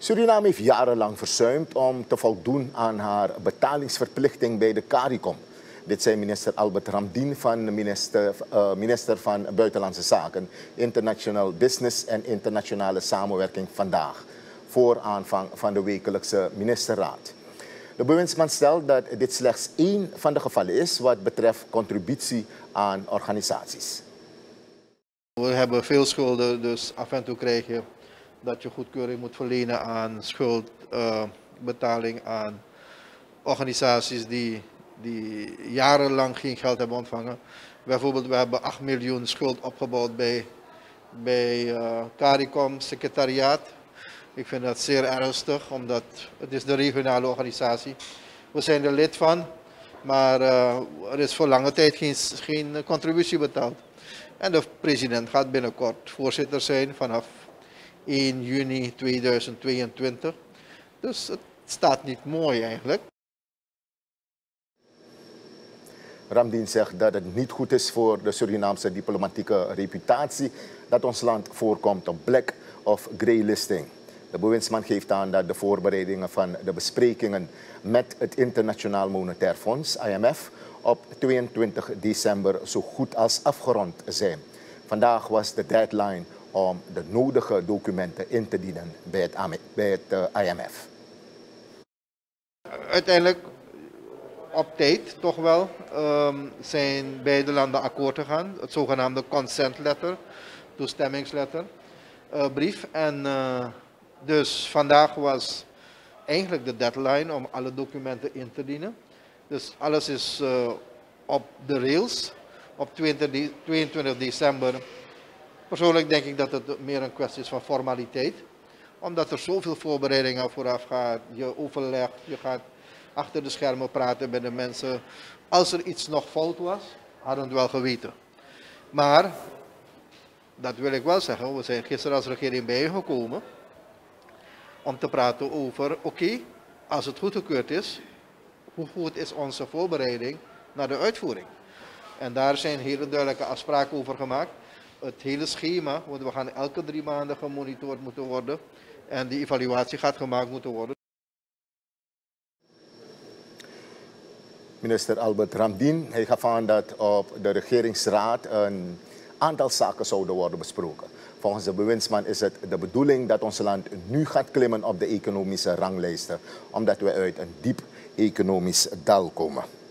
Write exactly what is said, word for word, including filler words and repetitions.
Suriname heeft jarenlang verzuimd om te voldoen aan haar betalingsverplichting bij de CARICOM. Dit zei minister Albert Ramdien van minister, uh, minister van Buitenlandse Zaken, International Business en Internationale Samenwerking vandaag, voor aanvang van de wekelijkse ministerraad. De bewindsman stelt dat dit slechts één van de gevallen is wat betreft contributie aan organisaties. We hebben veel schulden, dus af en toe krijg je dat je goedkeuring moet verlenen aan schuldbetaling uh, aan organisaties die, die jarenlang geen geld hebben ontvangen. Bijvoorbeeld, we hebben acht miljoen schuld opgebouwd bij, bij uh, CARICOM secretariaat. Ik vind dat zeer ernstig, omdat het is de regionale organisatie. We zijn er lid van, maar uh, er is voor lange tijd geen, geen contributie betaald. En de president gaat binnenkort voorzitter zijn vanaf één juni tweeduizend tweeëntwintig. Dus het staat niet mooi eigenlijk. Ramdien zegt dat het niet goed is voor de Surinaamse diplomatieke reputatie dat ons land voorkomt op black of grey listing. De bewindsman geeft aan dat de voorbereidingen van de besprekingen met het Internationaal Monetair Fonds, I M F, op tweeëntwintig december zo goed als afgerond zijn. Vandaag was de deadline om de nodige documenten in te dienen bij het, bij het uh, I M F. Uiteindelijk op tijd toch wel um, zijn beide landen akkoord gegaan. Het zogenaamde consent letter, toestemmingsletter, uh, brief. En uh, dus vandaag was eigenlijk de deadline om alle documenten in te dienen. Dus alles is uh, op de rails op tweeëntwintig december. Persoonlijk denk ik dat het meer een kwestie is van formaliteit. Omdat er zoveel voorbereidingen vooraf gaat. Je overlegt, je gaat achter de schermen praten met de mensen. Als er iets nog fout was, hadden we het wel geweten. Maar, dat wil ik wel zeggen, we zijn gisteren als regering bijgekomen om te praten over, oké, okay, als het goedgekeurd is, hoe goed is onze voorbereiding naar de uitvoering? En daar zijn hele duidelijke afspraken over gemaakt. Het hele schema, want we gaan elke drie maanden gemonitord moeten worden en die evaluatie gaat gemaakt moeten worden. Minister Albert Ramdien, hij gaf aan dat op de regeringsraad een aantal zaken zouden worden besproken. Volgens de bewindsman is het de bedoeling dat ons land nu gaat klimmen op de economische ranglijsten, omdat we uit een diep economisch dal komen.